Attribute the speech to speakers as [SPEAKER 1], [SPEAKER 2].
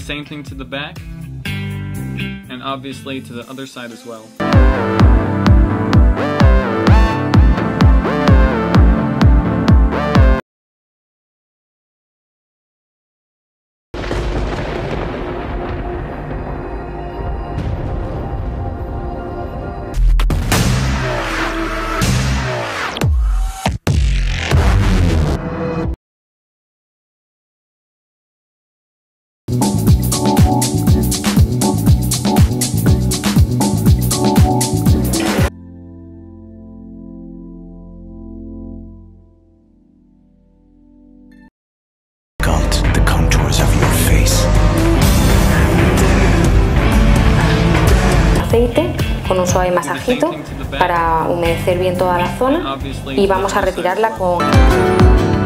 [SPEAKER 1] same thing to the back, and obviously to the other side as well.
[SPEAKER 2] Aceite con un suave masajito para humedecer bien toda la zona y vamos a retirarla con